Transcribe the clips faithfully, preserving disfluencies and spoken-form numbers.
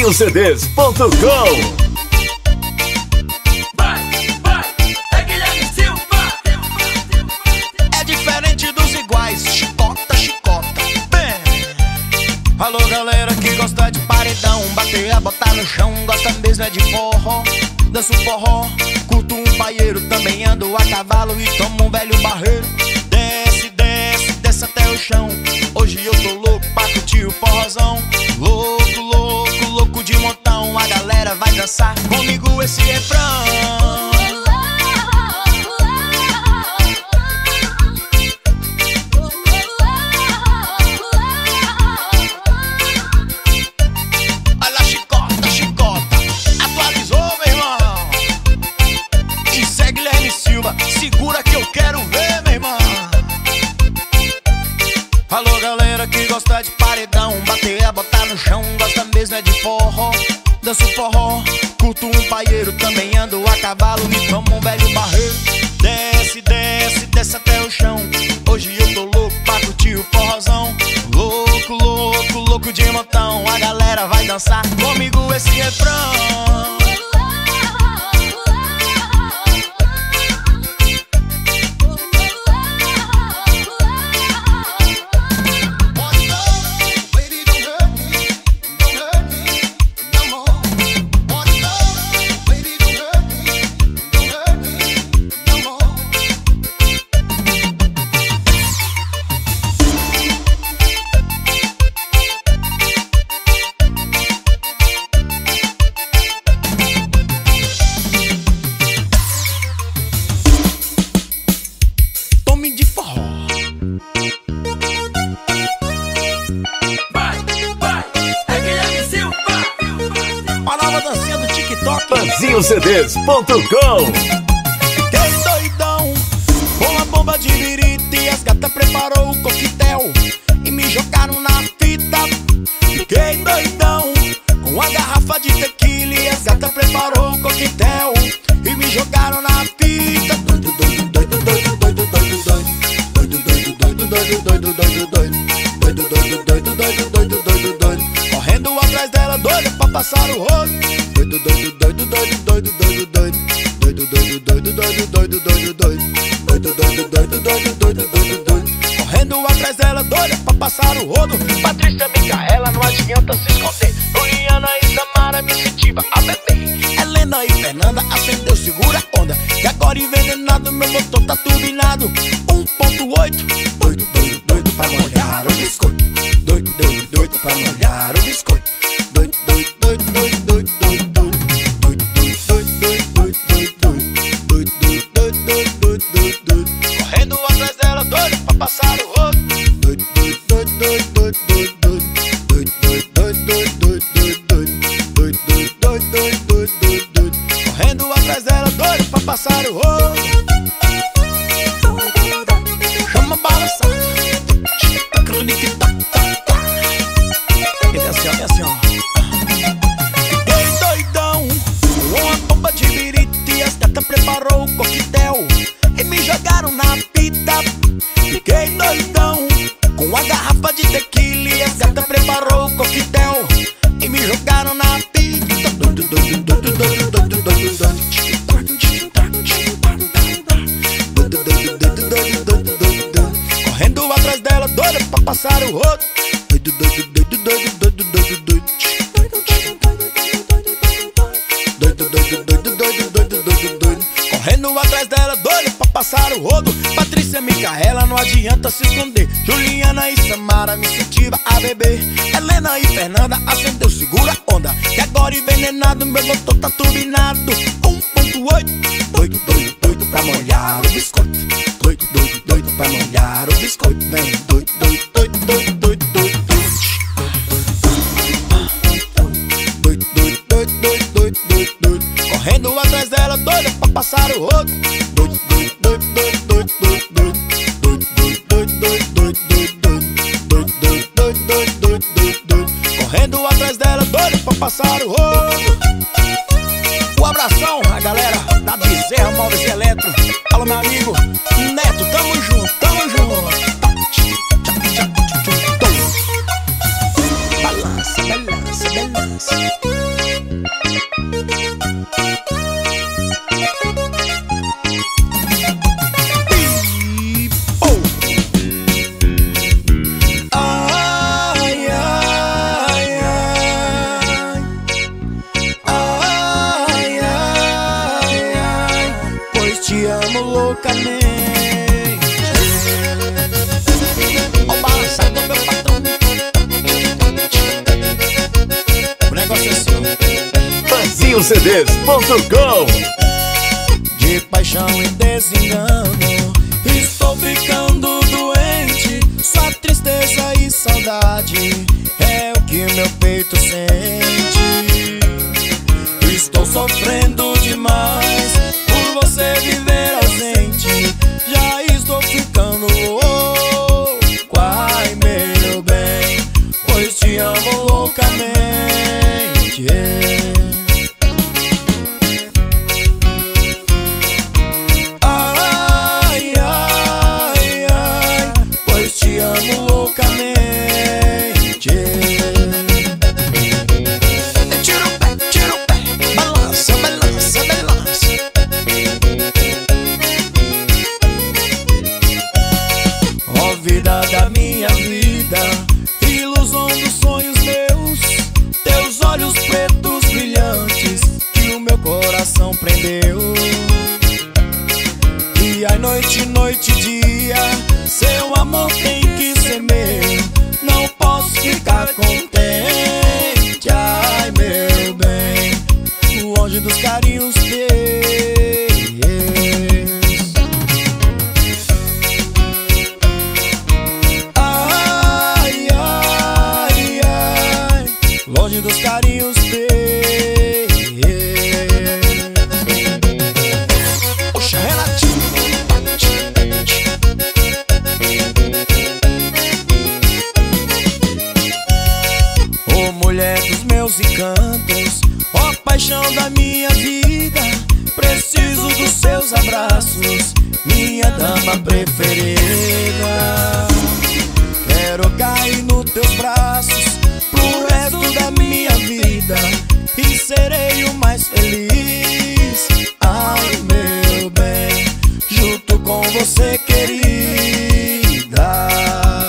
Brasil C Ds ponto com. Alô galera que gosta de paredão, bater a botar no chão, gosta mesmo é de forró. Danço forró, curto um paieiro, também ando a cavalo e tomo um velho barreiro. Desce, desce, desce até o chão, hoje eu tô louco pra curtir o forrozão. Louco, louco, louco de montão, a galera vai dançar comigo esse refrão. Segura que eu quero ver, meu irmão. Alô galera que gosta de paredão, bater a botar no chão, gosta mesmo é de forró. Danço forró, curto um paieiro, também ando a cavalo e tomo um velho barreiro. Desce, desce, desce até o chão, hoje eu tô louco pra curtir o forrozão. Louco, louco, louco de montão, a galera vai dançar comigo esse refrão. De forró. Vai, vai, é Guilherme Silva. A nova dancinha do TikTok. Brasil C Ds ponto com. Fiquei doidão com a bomba de birita e as gatas preparou o coquetel e me jogaram na fita. Fiquei doidão com a garrafa de tequila e as gatas preparou o coquetel e me jogaram na fita. Doido, doido, doido, doido, doido, doido, doido. Doido, doido, doido, doido, doido, doido. Doido, doido, doido, doido, doido, doido, doido. Correndo atrás dela, doida pra passar o rodo. Doido, doido, doido, doido, doido, doido, doido. Doido, doido, doido, doido, doido, doido, doido. Doido, doido, doido, doido, doido, doido, doido. Correndo atrás dela, doida pra passar o rodo. Patrícia, Micaela, não adianta se esconder. Juliana e Samara me incentiva a beber. Helena e Fernanda acendeu, segura a onda, que agora envenenado meu motor tá turbinado. um ponto oito. Doido, doido, doido pra molhar o biscoito. Doido, doido, doido pra molhar o biscoito. Doido, doido, doido, doido, doido, doido, doido. Doido, doido, doido, doido, doido, doido. Doido, doido, doido, doido, doido, doido. Correndo atrás dela, doido pra passar o rodo. Doido, doido, doido, doido, doido, doido. Doido, doido, doido, doido, doido, doido. Doido, doido, doido, doido, doido, doido. Correndo atrás dela, doido pra passar o rodo. Chama a balançada. E assim, ó, e assim, ó. Fiquei doidão com uma bomba de birita e as gatas preparou o coquetel e me jogaram na fita. Fiquei doidão com a garrafa de tequila e as gatas preparou o coquetel e me jogaram na fita. Doido, doido, doido, doido, doido, doido, doido. Doido, doido, doido, doido, doido, doido. Correndo atrás dela, doida pra passar o rodo. Doido, doido, doido, doido, doido, doido, doido. Doido, doido, doido, doido, doido, doido, doido. Correndo atrás dela, doida pra passar o rodo. Patrícia, Micaela, não adianta se esconder. Juliana e Samara me incentiva a beber. Helena e Fernanda acendeu, segura a onda, que agora envenenado meu motor tá turbinado. um ponto oito. Doido, doido, doido pra molhar o biscoito. Doido, doido, doido pra molhar o biscoito. Vem, doido, doido, doido, doido, doido, doido. Doido, doido, doido, doido, doido, doido, doido. Correndo atrás dela, doida pra passar o rodo. Doido, doido, doido, doido, doido, doido, doido. Doido, doido, doido, doido, doido, doido. Doido, doido, doido, doido, doido, doido, doido. Correndo atrás dela, doida pra passar o rodo. Um abração, a galera da Bezerra Móveis e Eletro. Alô, meu amigo Neto, tamo junto, tamo junto. Balança, balança, balança. loucamente. Ó o balançado do meu patrão. O negócio é assim, Fanzinho C Ds ponto com. de paixão e desengano, estou ficando doente. Só tristeza e saudade é o que meu peito sente. Estou sofrendo demais por você viver ausente. Já estou ficando louco, ai meu bem, pois te amo loucamente. Ai, ai, ai, pois te amo loucamente. Tira o pé, tira o pé, balança, balança, balança. Ó vida da minha vida, ilusão dos sonhos meus, teus olhos pretos brilhantes que o meu coração prendeu. Dia, noite, noite, dia, seu amor tem que ser meu. Não posso ficar contente, ai meu bem, longe dos carinhos teus. Ai, ai, ai, longe dos carinhos teus. Poxa, Renatinho. Ô mulher dos meus encantos, ó paixão da minha vida, preciso dos seus abraços, minha dama preferida. Quero cair nos teus braços pro resto da minha vida e serei o mais feliz. Ai meu bem, junto com você, querida.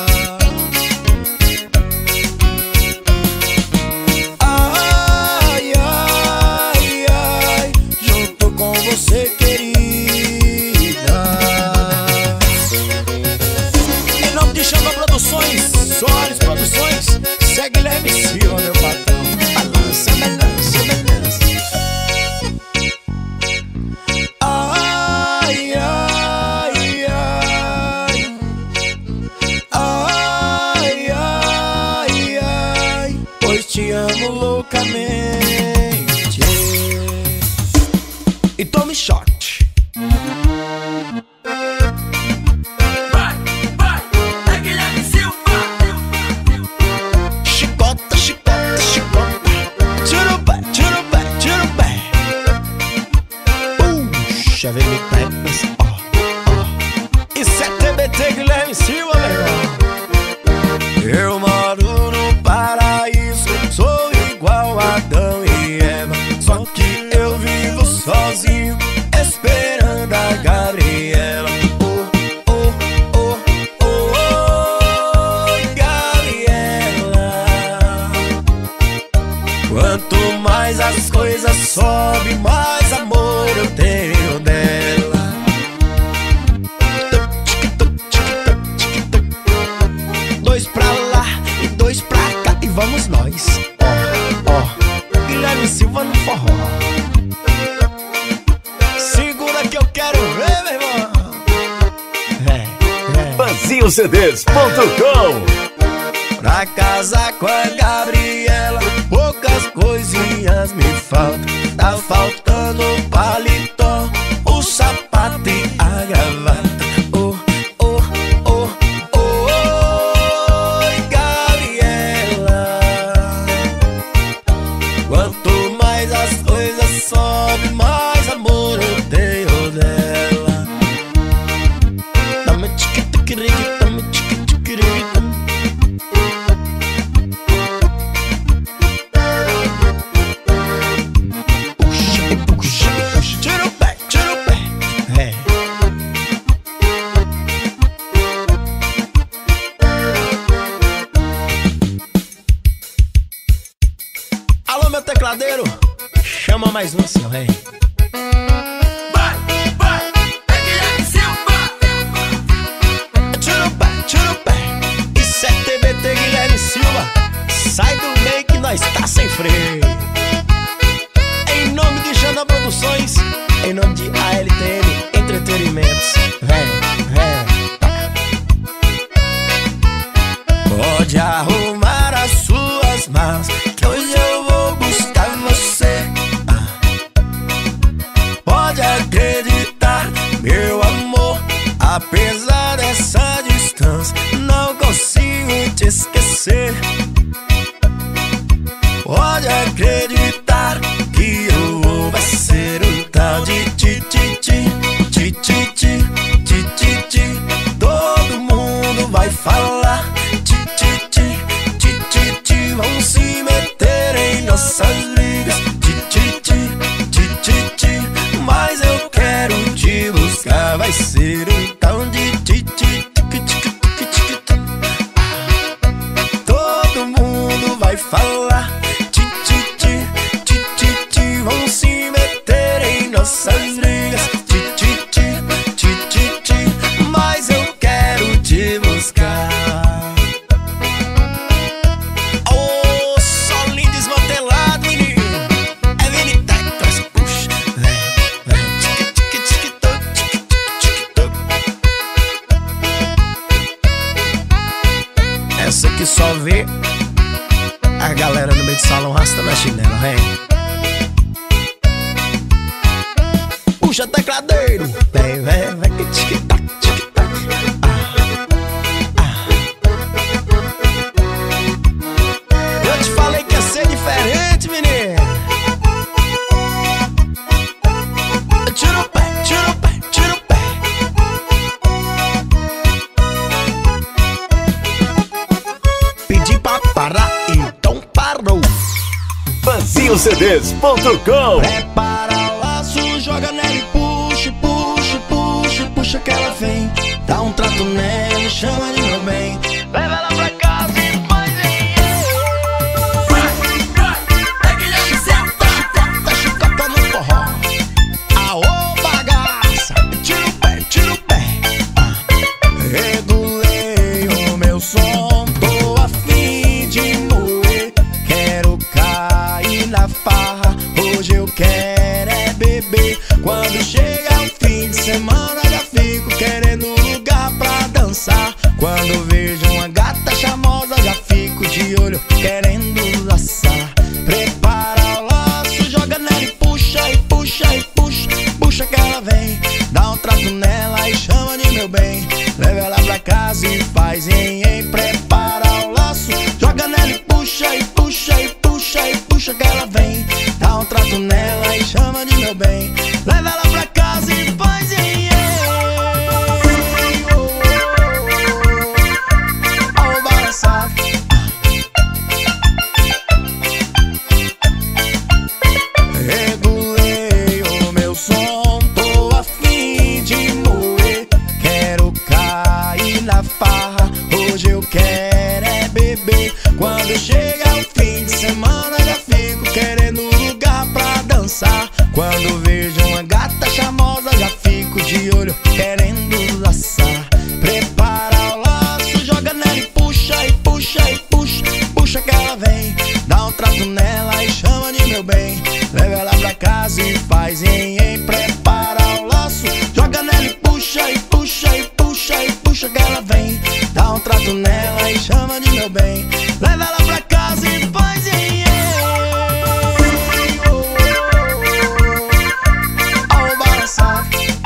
Ai, ai, ai, junto com você, querida. Em nome de Chama Produções, Soares Produções, segue Guilherme Silva, meu patrão. Balança, balança, balança. Ai, ai, ai, ai, ai, ai, pois te amo loucamente. E tome shot. Vai, vai, é Guilherme Silva. Chicota, chicota, chicota. Tira o pé, tira o pé, tira o pé. Puxa, vem me pegas, ó, ó. Isso é T B T Guilherme Silva, meu irmão. Eu moro no paraíso, sou igual a Adão e Eva, só que eu vivo sozinho, esperando a Gabriela. Oh, oh, oh, oh, oh, Gabriela. Quanto mais as coisas sobem, mais amor eu tenho dela. Dois pra lá e dois pra cá e vamos nós. Ó, ó, Guilherme Silva no forró. Segura que eu quero ver, meu irmão. É, é. Fanzinho C Ds ponto com. Pra casar com a Gabriela, poucas coisinhas me faltam. Tá faltando o paletó, o sapato e a gravata. Oh, oh, oh, oh, oh, Gabriela. Quanto mais as coisas sobem, mais amor eu tenho dela. Dá-me tique-tique-rigue, dá-me tique-tique-rigue, dá-me. Puxa, puxa, puxa. Tira o pé, tira o pé. É. Alô, meu tecladeiro, chama mais um assim, ó, vem. Vai, vai, é Guilherme Silva. nós tá sem freio. Em nome de Xandão Produções, em nome de A L T N Entretenimentos, vem, vem. Pode arrumar as suas mãos, que hoje eu vou buscar você. Pode acreditar, meu amor, apesar dessa distância, não consigo te esquecer. Pode acreditar que eu vou vai ser um tal de ti ti ti ti ti ti ti ti ti. Todo mundo vai falar ti ti ti ti ti ti. Vão se meter em nossas ligas ti ti ti ti ti ti. Mas eu quero te buscar, vai ser um tal de ti ti ti ti ti. Todo mundo vai falar ti ti ti ti ti ti. Vão se meter em nossas ligas ti ti ti ti ti ti. Mas eu quero te buscar. Oh, solinho desmantelado, menino. É Vini Teclas, puxa, vem, vem, tique tique tique toc, tique tique toc. Essa que só vê a galera no meio do salão arrastando a chinela, vem. Puxa tecladeiro, vem, vem, vem, que tic-tac, tic-tac. Ah, ah. Eu te falei que ia ser diferente, menino. Tira o pé, tira o pé, tira o pé. Pedi pra parar, então parou. Fazil C Ds ponto com. Prepara o laço, joga nela e puxa, puxa, puxa, puxa que ela vem. Dá um trato nela e chama de meu bem. Leva ela pra casa e faz em Vai, vai, pega ele aí, senta. chicota, chicota no forró. Aô, bagaça, tira o pé, tira o pé. Ah. Regulei o meu som, tô a fim de moer. Quero cair na farra, hoje eu quero é beber. Quando chega o fim de semana já fico querendo lugar pra dançar. Quando vejo uma gata charmosa já fico de olho querendo laçar. Prepara o laço, joga nela e puxa, e puxa, e puxa, puxa que ela vem. Dá um trato nela e chama de meu bem. Leva ela pra casa e faz em, em. Prepara o laço, joga nela e puxa, e puxa, e puxa, e puxa que ela vem. Dá um trato nela e chama de meu bem. Leva ela pra casa e faz em, em. Oh, oh, oh, oh, balançar. Regulei o meu som, tô a fim de moer. Quero cair na farra, hoje eu quero é beber. Quando chega o fim de semana já fico querendo lugar pra dançar. Quando vejo uma gata charmosa já fico de olho querendo laçar. Prepara o laço, joga nela e puxa, e puxa, e puxa, puxa que ela vem. Dá um trato nela e chama de meu bem. Leva ela pra casa e faz em, em. Prepara o laço, joga nela e puxa, e puxa, e puxa, e puxa que ela vem. Dá um trato nela e chama de meu bem. Leva ela pra casa e faz em, em. Oh, oh, oh, oh, balançar.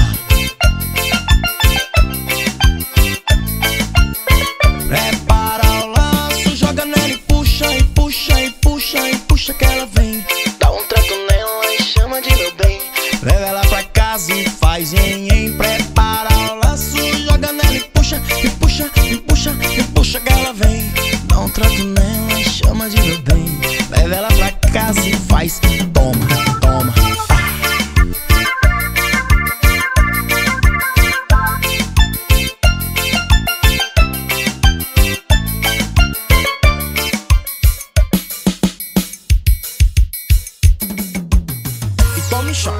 Prepara o laço, joga nela e puxa, e puxa, e puxa, e puxa que ela vem. Dá um trato nela e chama de meu bem. Leva ela pra casa e faz em, em. Prepara o laço, joga nela e puxa, e puxa, e puxa, e puxa que ela vem. Dá um trato nela e chama de meu bem. Leva ela pra casa e faz, toma, toma. E tome shot.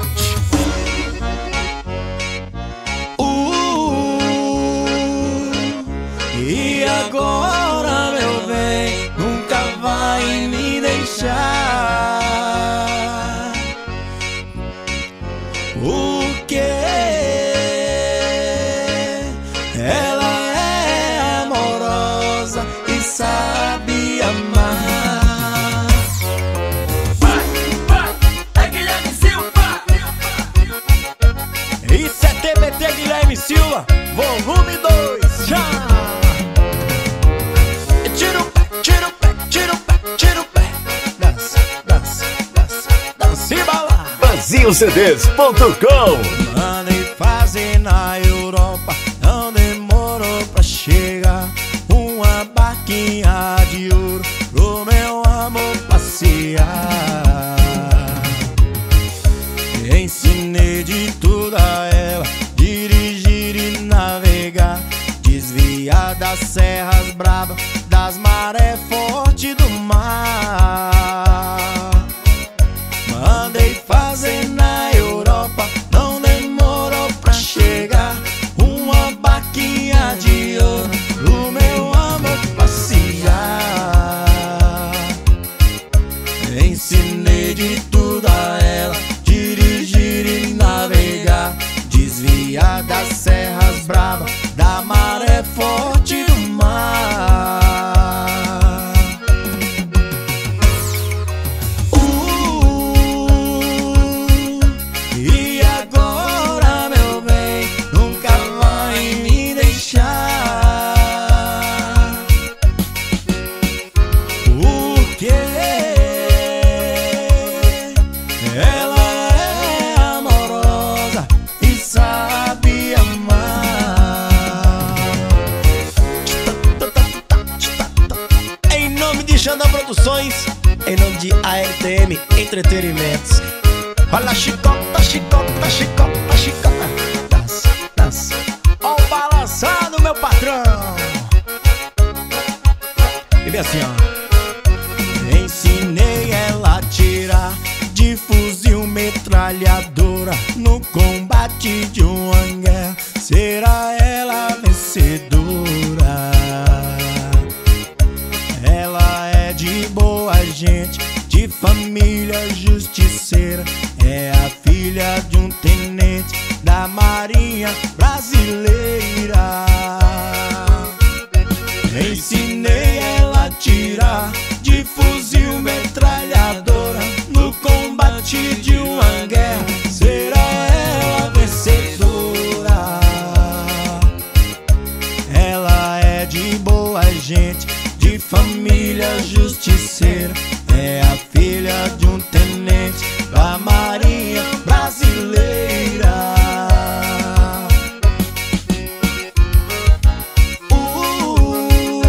Uh, e agora, meu bem, nunca vai me deixar. Porque ela é amorosa e sabe amar. Vai, vai, é Guilherme Silva. Isso é T B T Guilherme Silva, volume dois, já! Tira o pé, tira o pé, tira o pé, tira o pé. Dança, dança, dança, dança e bala. Brasil C Ds ponto com. Mandei fazer na Europa, não demorou pra chegar. Uma barquinha de ouro pro meu amor passear. Ensinei de tudo a ela, dirigir e navegar, desviar das serras bravas, das marés fortes do mar. Mandei fazer na Europa, não demorou pra chegar. Uma barquinha de ouro pro meu amor passear. Ensinei de tudo a ela, dirigir e navegar, desviar das serras bravas, da maré forte do mar. Produções, em nome de A R T M Entretenimentos. Olha a chicota, chicota, chicota, chicota. Dança, dança. Ó o balançado, meu patrão. E vem assim, ó. Ensinei ela a tirar de fuzil metralhadora no combate de uma guerra. Será ela a vencedora? De boa gente, de família justiceira, é a filha de um tenente da Marinha Brasileira. Ensinei ela a tirar de fuzil metralhadora no combate de uma guerra. Será ela a vencedora? Ela é de boa gente, de família justiceira, é a filha de um tenente da Marinha Brasileira. Uh,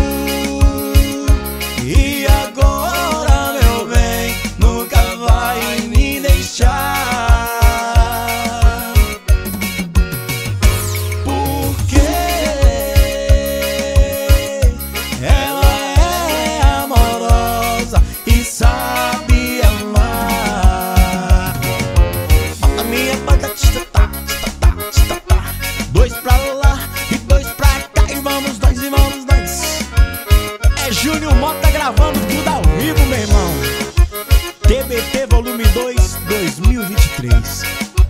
e agora, meu bem, nunca vai me deixar. Porque e sabe amar. Bota minha banda, tita-tá, tita-tá, tita-tá. Dois pra lá e dois pra cá, e vamos nós, e vamos nós. É Júnior Mota gravando tudo ao vivo, meu irmão. T B T volume dois, dois mil e vinte e três.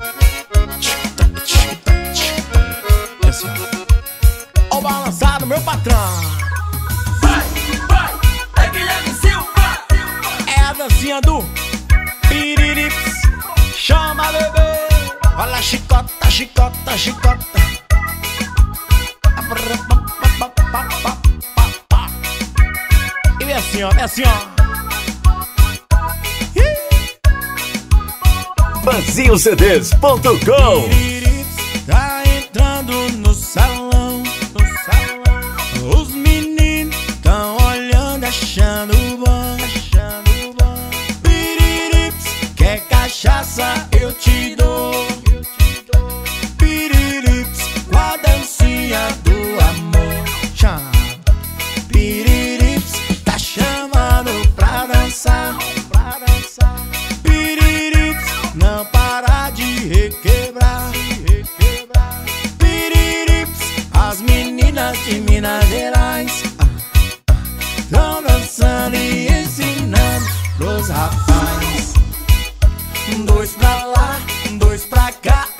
É assim, ó. Ó o balançado, meu patrão. Vai, vai, é Guilherme Silva. A dancinha do Piririps, chama bebê. Olha a chicota, chicota, chicota. E vem assim, ó, vem assim, ó. Brasil C Ds ponto com. Piririps tá entrando no salão, no salão. Os meninos tão olhando, achando bom, achando cachaça eu te dou. Piririps, com a dancinha do amor. Chama. Piririps, tá chamando pra dançar. Piririps, não para de requebrar. Piririps, as meninas de Minas Gerais tão dançando e ensinando pros rapazes. Dois pra lá, dois pra cá,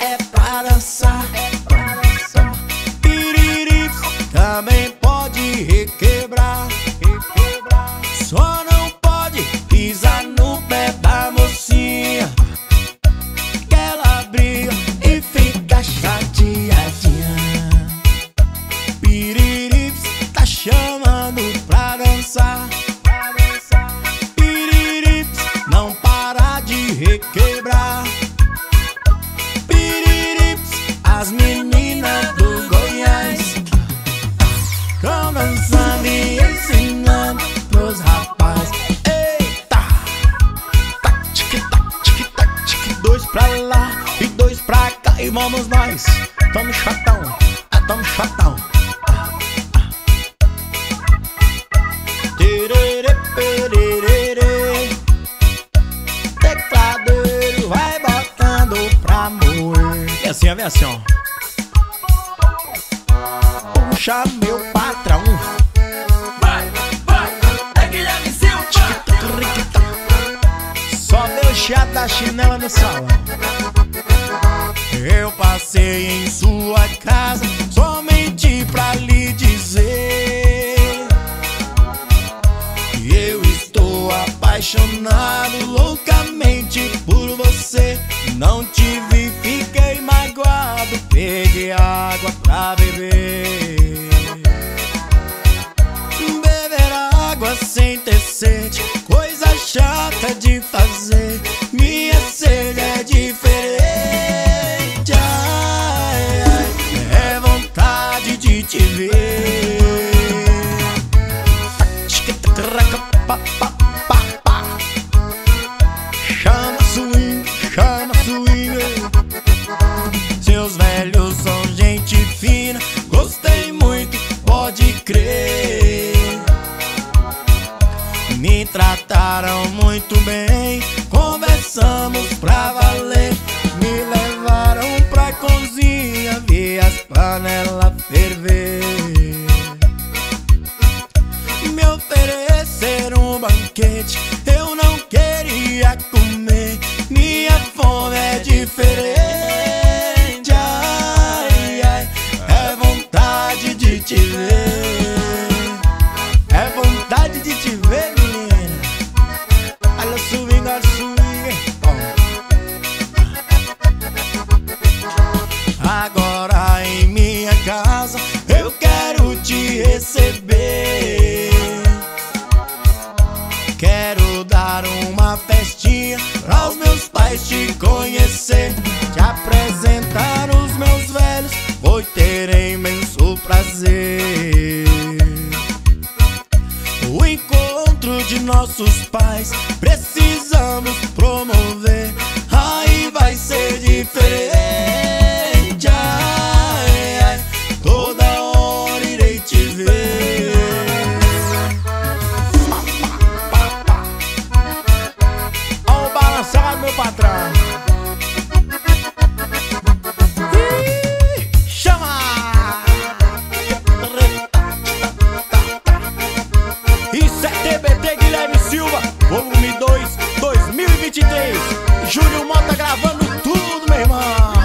vamos nós, tamo chatão, ah, tamo chatão. Tererê, pererê, tecladeiro vai botando pra moer. E assim, a assim, ó. Puxa meu patrão. Vai, vai, é Guilherme Silva. Só deu chiado da chinela no salão. Eu passei em sua casa somente pra lhe dizer que eu estou apaixonado loucamente por você. Não te vi, fiquei magoado, peguei água pra beber. Beber água sem ter sede, coisa chata de fazer. Minha sede é diferente, ai, ai, é vontade de te ver. Chama swing, chama swing. Seus velhos são gente fina, gostei muito, pode crer. Me trataram muito bem, conversamos pra valer. Me levaram pra cozinha, vi as panelas ferver. Me ofereceram um banquete, eu não queria comer. Minha fome é diferente, ai, ai, é vontade de te ver. É vontade de te ver, menina. Olha o swing, olha o swing. Agora em minha casa eu quero te receber. Quero dar uma festinha para os meus pais te conhecer, te apresentar os meus velhos, vou ter imenso prazer. O encontro de nossos pais precisamos promover, aí vai ser diferente, ai, ai, toda hora irei te ver. Ó o balançado, meu patrão. Ih, chama! Isso é T B T Guilherme Silva, volume dois, dois mil e vinte e três. Júlio Mota gravando tudo, meu irmão.